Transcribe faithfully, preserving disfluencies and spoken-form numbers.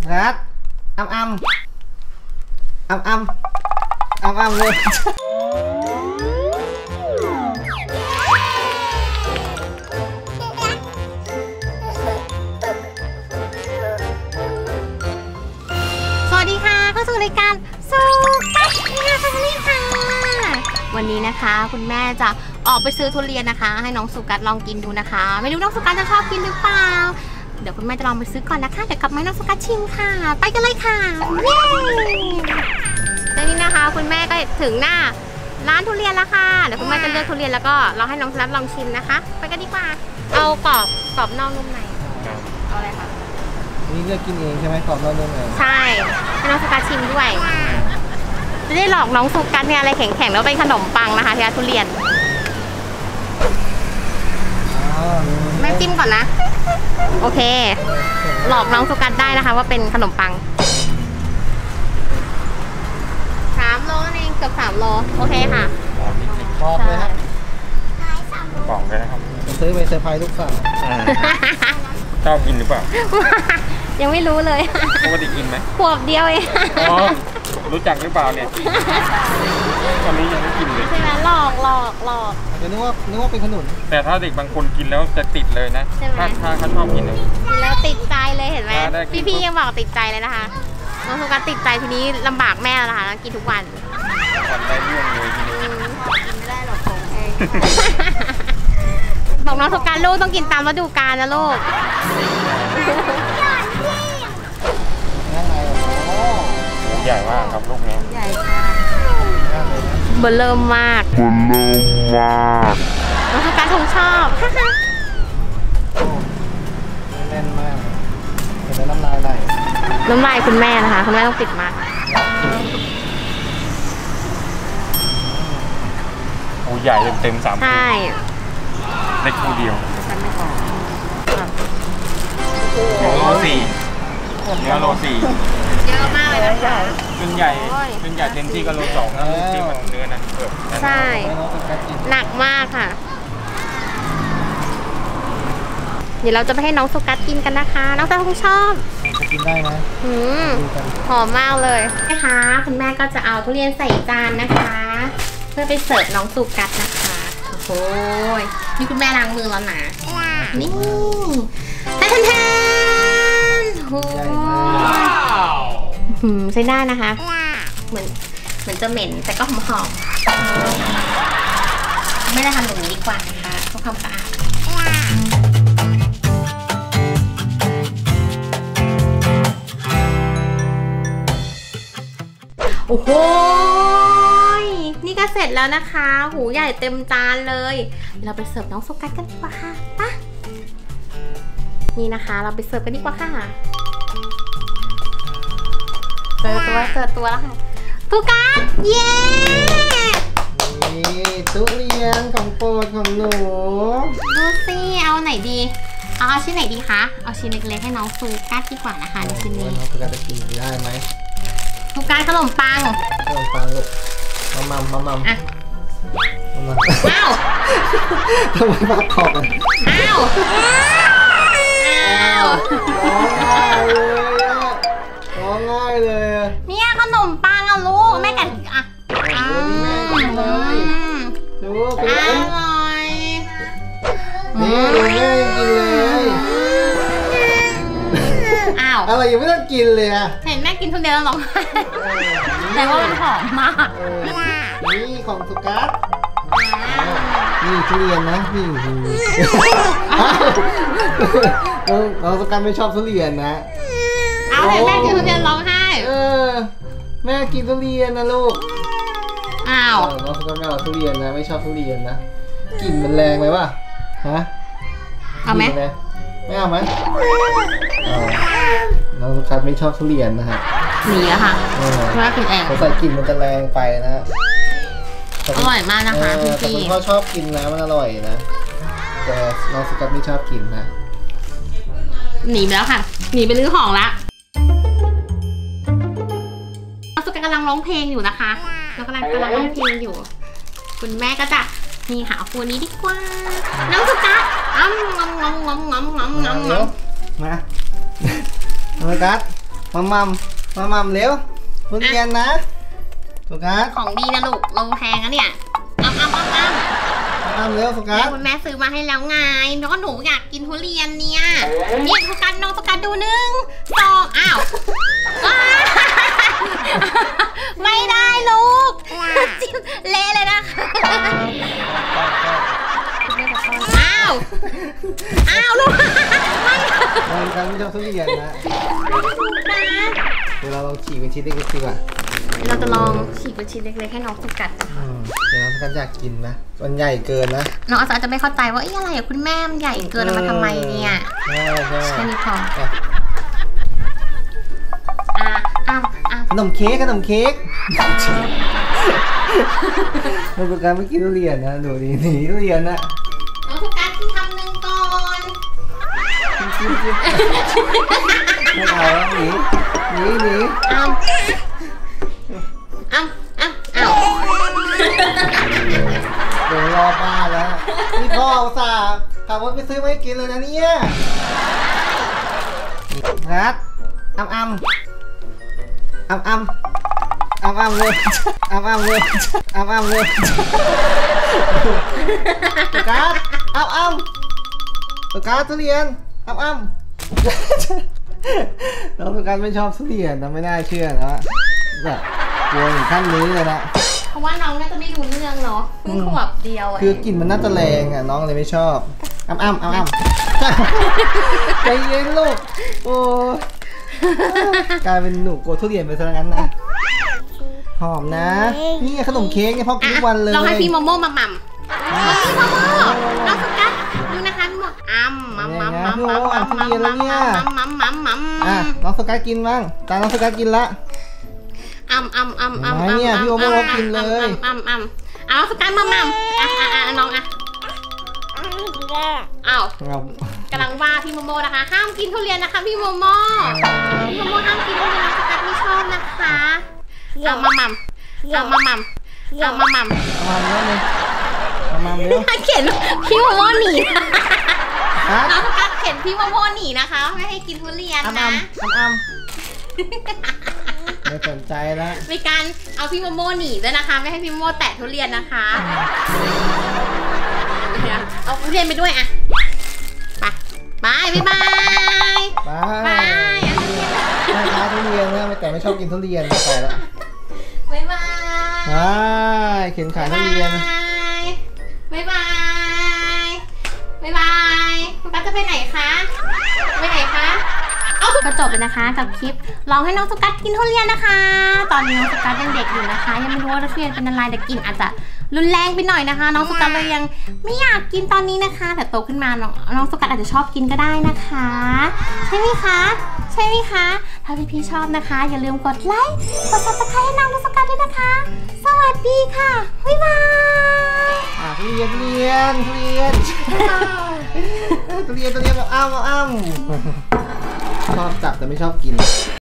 รัดอ้ำอ้ำอ้ำอ้ำอ้ำอ้ำเลยสวัสดีค่ะเข้าสู่รายการสุกัสเนี่ยค่ะนี่ค่ะวันนี้นะคะคุณแม่จะออกไปซื้อทุเรียนนะคะให้น้องสุกัสลองกินดูนะคะไม่รู้น้องสุกัสจะชอบกินหรือเปล่าเดี๋ยวคุณแม่จะลองไปซื้อก่อนนะคะเดี๋ยวกลับมาให้น้องสุกัสชิมค่ะไปกันเลยค่ะเย้แล้วนี่นะคะคุณแม่ก็ถึงหน้าร้านทุเรียนแล้วค่ะเดี๋ยวคุณแม่จะเลือกทุเรียนแล้วก็เราให้น้องสุกัสลองชิมนะคะไปกันดีกว่าเอากรอบกรอบนอกนุ่มในเอาอะไรคะนี่เลือกกินเองใช่ไหมกรอบนอกนุ่มในใช่ให้น้องสุกัสชิมด้วยจะได้หลอกน้องสุกัสเนี่ยอะไรแข็งๆแล้วเป็นขนมปังนะคะที่ร้านทุเรียนแม่จิ้มก่อนนะโอเคหลอกน้องสุกัสได้นะคะว่าเป็นขนมปังสามโลเองเกือบสามโลโอเคค่ะบอกเลยครับบอกเลยนะครับซื้อไปเซอร์ไพรส์ลูกสาวชอบกินหรือเปล่ายังไม่รู้เลยปกติกินไหมขวบเดียวเองรู้จักหรือเปล่าเนี่ยตอนนี้ยังไม่กินเลยใช่ไหมหลอกหลอกหลอกเดี๋ยวนึกว่านึกว่าเป็นขนุนแต่ถ้าเด็กบางคนกินแล้วจะติดเลยนะถ้าถ้าเขาชอบกินเลยกินแล้วติดใจเลยเห็นไหมพี่พี่ยังบอกติดใจเลยนะคะน้องสุกัสติดใจทีนี้ลำบากแม่แล้วนะคะกินทุกวันวันได้เรื่องเลยทีนี้กินไม่ได้หรอกผมเองบอกน้องสุกัสลูกต้องกินตามฤดูกาลนะลูกใหญ่มากครับลูกนี้ใหญ่ค่ะเบลเริ่มมากเบลเริ่มมากน้องสุกัสคงชอบแน่นมากเห็นแล้วน้ำลายไหลน้ำลายคุณแม่นะคะคุณแม่ต้องปิดมากโอ้ใหญ่เต็มสามใช่เล็กคู่เดียวโลสี่เนื้อโลสี่เยอะมากเลยนะคะเป็นใหญ่เป็นใหญ่เต็มที่ก็โลสองนะลูกที่มันเนื้อนั้นเกือบใช่หนักมากค่ะเดี๋ยวเราจะไปให้น้องสุกัสกินกันนะคะน้องจะคงชอบจะกินได้นะหืมหอมมากเลยนะคะคุณแม่ก็จะเอาทุเรียนใส่จานนะคะเพื่อไปเสิร์ฟน้องสุกัสนะคะโอ้โหนี่คุณแม่ล้างมือแล้วนะนี่แทนแทนโอ้หืมใช้ได้นะคะเหมือนเหมือนจะเหม็นแต่ก็หอมหอมไม่ได้ทำอย่างนี้ดีกว่านะคะเพื่อความสะอาดโอ้โหนี่ก็เสร็จแล้วนะคะหูใหญ่เต็มจานเลยเราไปเสิร์ฟน้องสุกัสกันดีกว่าค่ะไปนี่นะคะเราไปเสิร์ฟกันดีกว่าค่ะเจอตัวเจอตัวแล้วค่ะสุกัสเย้นี่ทุเรียนของโปรดของหนูดูสิเอาไหนดีเอาชิ้นไหนดีคะเอาชิ้นเล็กๆให้น้องสุกัสดีกว่านะคะในชิ้นนี้น้องสุกัสจะกินได้ไหมสุกัสขนมปังขนมปังลูกมามัมมามัมอ่ะมามัมอ้าวทำไมปากขอบกันอ้าวอ้าวร้องง่ายเลยอ่ะเนี่ยขนมปังอ่ะลูกแม่กันอ่ะอ้าวเลยดูอร่อยนี่ดูแม่กินเลยอ้าวอะไรยังไม่ต้องกินเลยอ่ะเห็นแม่กินทุเรียนแล้วร้องแต่ว่ามันหอมมากนี่ของสุกัสนี่ทุเรียนนะนี่น้องสุกัสไม่ชอบทุเรียนนะเอาเห็นแม่กินทุเรียนร้องไห้เออแม่กินทุเรียนนะลูกอ้าวน้องสุกัสไม่เอาทุเรียนนะไม่ชอบทุเรียนนะกลิ่นมันแรงไหมวะฮะเอาไหมไม่เอาไหมน้องสุกัสไม่ชอบทุเรียนนะฮะหนีแล้วค่ะเพราะว่ากินเองเขาใส่กลิ่นมันจะแรงไปนะอร่อยมากนะคะพี่แต่คุณพ่อชอบกินนะมันอร่อยนะแต่น้องสุกัสไม่ชอบกินนะหนีไปแล้วค่ะหนีไปลื้อของละน้องสุกัสกำลังร้องเพลงอยู่นะคะเรากำลังกำลังร้องเพลงอยู่คุณแม่ก็จะนี่ค่ะเอาฟูนี้ดีกว่าน้องสุกัสอ้ำงอมงอมงอมงอมงอมงอมมาน้องสุกัสมัมมัมมัมมัมเร็วทุเรียนนะสุกัสของดีนะลูกโลแพงนะเนี่ยอ้ำอ้ำอ้ำอ้ำมัมมัมเร็วสุกัสคุณแม่ซื้อมาให้แล้วไงแล้วก็หนูอยากกินทุเรียนเนี่ยนี่สุกัสน้องสุกัสดูหนึ่งสองอ้าวไม่ได้ลูกจิ้มเละเลยนะคะอ้าวอ้าวลูกไม่เราการไม่ชอบทุเรียนนะเดี๋ยวเราลองฉีกเป็นชิ้นเล็กๆดีกว่าเราจะลองฉีกเป็นชิ้นเล็กๆให้น้องสุกัสเดี๋ยวน้องสุกัสอยากกินนะมันใหญ่เกินนะน้องอาจจะไม่เข้าใจว่าไอ้อะไรอะคุณแม่มันใหญ่เกินเอามาทำไมเนี่ยใช่ใช่แค่นี้พออ่ะอ้าวอ้าวขนมเค้กขนมเค้กน้องสุกัสไม่กินทุเรียนนะดูดิหนีทุเรียนนะน้องสุกัสที่ทำหนึ่งก่อนกินกินไม่เอาแล้วหนีหนีหนีอ้าวอ้าวอ้าวอ้าวเดี๋ยวรอบ้านแล้วนี่พ่ออุตส่าห์ขับรถไปซื้อมาให้กินเลยนะเนี่ยรัดอ้ำอ้ำอ้ำอ้ำอ้ำอ้ำเลยอ้ำอ้ำเลยอ้ำอ้ำเลยสุกัสอ้ำอ้ำสุกัสทุเรียนอ้ำอ้ำน้องสุกัสไม่ชอบทุเรียนนะไม่น่าเชื่อนะแบบกลัวถึงขั้นนี้เลยนะเพราะว่าน้องน่าจะไม่รู้เรื่องเนาะเพิ่งขวบเดียวอะคือกลิ่นมันน่าจะแรงอ่ะน้องเลยไม่ชอบอ้ำอ้ำอ้ำอ้ำใจเย็นลูกโอ้กลายเป็นหนูโกลัวทุเรียนไปซะงั้นนะหอมนะนี่ขนมเค้กเนี่ยพ่อกินทุกวันเลยลองให้พี่โมโม่มาหม่ำพี่โมโม่น้องสุกัสดูนะคะพี่โมอ้ำมัมมัมมัมมัมมัมมัมมัมมัมมัมมัมอ่ะน้องสกัดกินบ้างตาน้องสกัดกินละอ้ำอ้ำอ้ำอ้ำไม่เนี่ยพี่โมโม่กินเลยอ้ำอ้ำเอาสุกัสมาหม่ำอ่ะอ่ะอ่ะน้องอ่ะอ้าวเรากำลังว่าพี่โมโม่นะคะห้ามกินทุเรียนนะคะพี่โมโม่พี่โมโม่ห้ามกินทุเรียนน้องสุกัสไม่ชอบนะคะเอามาหม่ำเอามาหม่ำเอามาหม่ำเอามาเร็วเลยเอามาเร็วเข็นพี่โมโม่หนีครับน้องสุกัสเข็นพี่โมโม่หนีนะคะไม่ให้กินทุเรียนอ้ำนะอ้ำอ้ำอ้ำไม่สนใจแล้วมีการเอาพี่โมโม่หนีด้วยนะคะ ไม่ให้พี่โมโม่แตะทุเรียนนะคะเอาทุเรียนไปด้วยอะไปบายบายไปบายไม่ค้าทุเรียนนะแต่ไม่ชอบกินทุเรียนไปแล้วบายบายไปเข็นขายทุเรียนบายบายบายบายคุณป้าจะไปไหนคะไปไหนคะเอาก็จบเลยนะคะกับคลิปลองให้น้องสุกัสกินทุเรียนนะคะ ตอนนี้น้องสุกัสยังเด็กอยู่นะคะ ยังไม่รู้ว่าทุเรียนเป็นอะไรแต่กลิ่นอาจจะรุนแรงไปหน่อยนะคะ น้องสุกัสเลยยังไม่อยากกินตอนนี้นะคะ แต่โตขึ้นมาน้องน้องสุกัสอาจจะชอบกินก็ได้นะคะ ใช่ไหมคะใช่ไหมคะถ้าพี่ๆชอบนะคะ อย่าลืมกดไลค์กดซับสไครต์ให้น้องสุกัสด้วยนะคะ สวัสดีค่ะบ๊ายบายอ่ะทุเรียนทุเรียนทุเรียนทุเรียนทุเรียนแบบอ้ำอ้ำชอบจับแต่ไม่ชอบกิน